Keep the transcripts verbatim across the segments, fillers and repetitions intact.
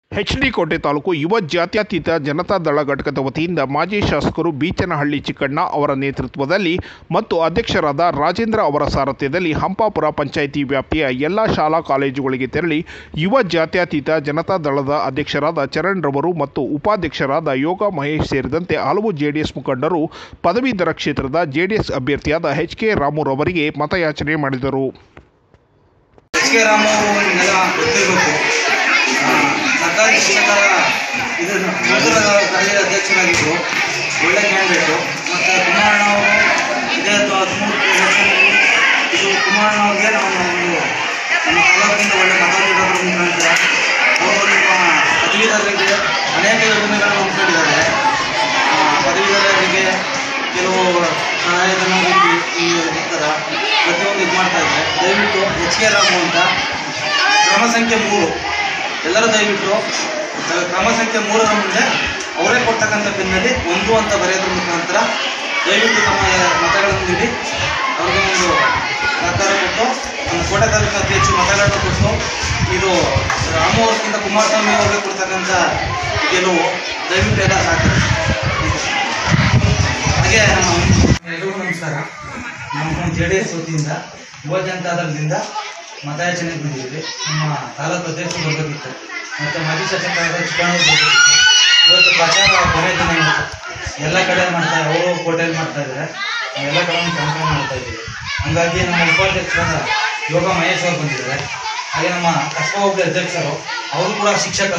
H D ಕೋಟೆ ತಾಲೂಕು ಯುವ ಜಾತ್ಯತೀತ ಜನತಾ ದಳ ಘಟಕದ ವತಿಯಿಂದ ಮಾಜಿ ಶಾಸಕರು ಬೀಚನಹಳ್ಳಿ ಚಿಕ್ಕಣ್ಣ ಅವರ ನೇತೃತ್ವದಲ್ಲಿ ಮತ್ತು ಅಧ್ಯಕ್ಷರಾದ ರಾಜೇಂದ್ರ ಅವರ ಸಾರಥ್ಯದಲ್ಲಿ ಹಂಪಾಪುರ ಪಂಚಾಯಿತಿ ವ್ಯಾಪ್ತಿಯ ಎಲ್ಲ ಶಾಲಾ ಕಾಲೇಜುಗಳಿಗೆ ತೆರಳಿ ಯುವ ಜಾತ್ಯತೀತ ಜನತಾ ದಳದ ಅಧ್ಯಕ್ಷರಾದ ಚರಣ್ ರವರು ಮತ್ತು ಉಪಾಧ್ಯಕ್ಷರಾದ ಯೋಗ ಮಹೇಶ್ ಸೇರಿದಂತೆ ಹಲವು ಜೆಡಿಎಸ್ ಮುಖಂಡರು ಪದವೀಧರ ಕ್ಷೇತ್ರದ ಜೆಡಿಎಸ್ ಅಭ್ಯರ್ಥಿಯಾದ ಎಚ್ ಕೆ ರಾಮುರವರಿಗೆ ಮತಯಾಚನೆ ಮಾಡಿದರು. ಸರ್ಕಾರಿ ಶಿಕ್ಷಕರ ಇದು ನೂತನ ಕಾಲೇಜ್ ಅಧ್ಯಕ್ಷರಾಗಿದ್ದರು, ಒಳ್ಳೆ ಕ್ಯಾಂಡಿಡೇಟು. ಮತ್ತು ಕುಮಾರಣ್ಣವರು ಇದೇ ಹದಿಮೂರು ಇದು ಕುಮಾರಣ್ಣವ್ರಿಗೆ ನಾವು ಒಂದು ನಮ್ಮ ತಾಲೂಕಿನಿಂದ ಒಳ್ಳೆ ಮತ ನೀಡೋದ್ರ ಮುಖಾಂತರ ಅವರು ನಿಮ್ಮ ಪದವೀಧರರಿಗೆ ಅನೇಕ ಯೋಜನೆಗಳನ್ನು ಹಮ್ಮಿಕೊಂಡಿದ್ದಾರೆ. ಪದವೀಧರರಿಗೆ ಕೆಲವು ಸಹಾಯಧನ ಈ ಥರ ಪ್ರತಿಯೊಂದು ಇದು ಮಾಡ್ತಾಯಿದ್ದಾರೆ. ದಯವಿಟ್ಟು ಎಚ್ ಕೆ ರಾಮು ಅಂತ ಕ್ರಮ ಸಂಖ್ಯೆ ಮೂರು ಎಲ್ಲರೂ ದಯವಿಟ್ಟು ಕ್ರಮ ಸಂಖ್ಯೆ ಮೂರರ ಮುಂದೆ ಅವರೇ ಕೊಡ್ತಕ್ಕಂಥ ಬೆನ್ನಲ್ಲಿ ಒಂದು ಅಂತ ಬರೆಯೋದ್ರ ಮುಖಾಂತರ ದಯವಿಟ್ಟು ತಮ್ಮ ಮತಗಳನ್ನು ನೀಡಿ ಅವ್ರಿಗೆ ಒಂದು ಸಹಕಾರ ಕೊಟ್ಟು ನಮ್ಮ ಕೋಟೆ ತಾಲೂಕು ಅತಿ ಹೆಚ್ಚು ಮತಗಳನ್ನು ಕೊಟ್ಟು ಇದು ರಾಮು ಅವ್ರಿಗಿಂತ ಕುಮಾರಸ್ವಾಮಿ ಅವ್ರಿಗೆ ಕೊಡ್ತಕ್ಕಂಥ ಗೆಲುವು ದಯವಿಟ್ಟು ಎಲ್ಲ ಸಾಕು. ಹಾಗೆ ನಮ್ಮ ಎಲ್ಲರಿಗೂ ನಮಸ್ಕಾರ. ನಮ್ಮ ಜೆ ಡಿ ಎಸ್ ವತಿಯಿಂದ ಯುವ ಜನತಾ ದಳದಿಂದ ಮತಯಾಚನೆ ಬಂದಿದ್ದೀವಿ. ನಮ್ಮ ತಾಲೂಕು ಅಧ್ಯಕ್ಷರು ಬರಬೇಕಿತ್ತು ಮತ್ತು ಮಾಜಿ ಶಾಸಕರಾದ ಚಿಕ್ಕಣ್ಣವರು ಬರಬೇಕಿತ್ತು. ಇವತ್ತು ಪ್ರಚಾರ ಕೊನೆ ದಿನ ಇವತ್ತು ಎಲ್ಲ ಕಡೆ ಮಾಡ್ತಾ ಅವರು ಕೋಟೆಯಲ್ಲಿ ಮಾಡ್ತಾ ಇದ್ದಾರೆ, ಎಲ್ಲ ಕಡೆ ಕ್ಯಾಂಪೇನ್ ಮಾಡ್ತಾ ಇದ್ದೀವಿ. ಹಾಗಾಗಿ ನಮ್ಮ ಉಪಾಧ್ಯಕ್ಷರಾದ ಯೋಗ ಮಹೇಶ್ ಅವರು ಬಂದಿದ್ದಾರೆ. ಹಾಗೆ ನಮ್ಮ ಕಸ್ಬಾ ಹೋಬಳಿ ಅಧ್ಯಕ್ಷರು ಅವರು ಕೂಡ ಶಿಕ್ಷಕರು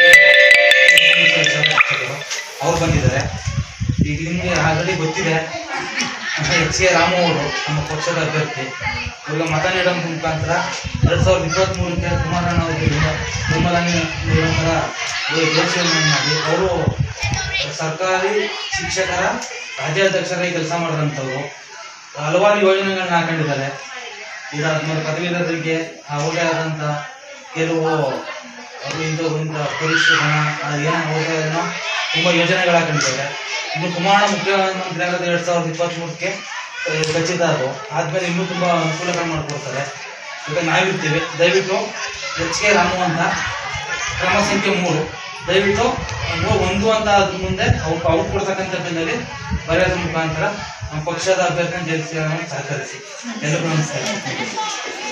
ಶಿಕ್ಷಕರು ಅವರು ಬಂದಿದ್ದಾರೆ. ಈಗ ನಿಮಗೆ ಆಲ್ರೆಡಿ ಗೊತ್ತಿದೆ ಎಚ್ ಕೆ ರಾಮು ಅವರು ನಮ್ಮ ಪಕ್ಷದ ಅಭ್ಯರ್ಥಿ. ಇವಾಗ ಮತ ನೀಡೋ ಮುಖಾಂತರ ಎರಡು ಸಾವಿರದ ಇಪ್ಪತ್ತ್ಮೂರಕ್ಕೆ ಕುಮಾರಣ್ಣ ಅವರಿಗೆ ಬೆಂಬಲ ನೀಡೋಂಥ ಘೋಷಣೆ ಮಾಡಿ ಅವರು ಸರ್ಕಾರಿ ಶಿಕ್ಷಕರ ರಾಜ್ಯಾಧ್ಯಕ್ಷರಾಗಿ ಕೆಲಸ ಮಾಡಿದಂಥವ್ರು ಹಲವಾರು ಯೋಜನೆಗಳನ್ನ ಹಾಕೊಂಡಿದ್ದಾರೆ. ಇದಾದ್ಮೇಲೆ ಪದವೀಧರರಿಗೆ ಅವ್ರದೇ ಆದಂಥ ಕೆಲವು ಇಂಥ ಇಂಥ ಪರೀಕ್ಷೆ ಹಣ ಏನೋ ಹೋಗೋದನ್ನು ತುಂಬ ಯೋಜನೆಗಳು ಹಾಕೊಂಡಿದ್ದಾರೆ. ಇನ್ನು ಕುಮಾರಣ್ಣ ಮುಖ್ಯಮಂತ್ರಿ ಆಗೋದು ಎರಡು ಸಾವಿರದ ಇಪ್ಪತ್ತ್ಮೂರಕ್ಕೆ ಖಚಿತ. ಅದು ಆದಮೇಲೆ ಇನ್ನೂ ತುಂಬ ಅನುಕೂಲಗಳು ಮಾಡಿಕೊಡ್ತಾರೆ. ಈಗ ನಾವಿರ್ತೀವಿ. ದಯವಿಟ್ಟು ಎಚ್ ಕೆ ರಾಮು ಅಂತ ಕ್ರಮ ಸಂಖ್ಯೆ ಮೂರು ದಯವಿಟ್ಟು ಒಂದು ಅಂತ ಅದ್ರ ಮುಂದೆ ಅವ್ರು ಅವ್ರು ಕೊಡ್ತಕ್ಕಂಥ ಬೆನ್ನಲ್ಲಿ ಬರೆಯೋದ್ರ ಮುಖಾಂತರ ನಮ್ಮ ಪಕ್ಷದ ಅಭ್ಯರ್ಥಿಯನ್ನು ಗೆಲ್ಲಿಸಿ ಸಹಕರಿಸಿ. ಎಲ್ಲರಿಗೂ ನಮಸ್ಕಾರ.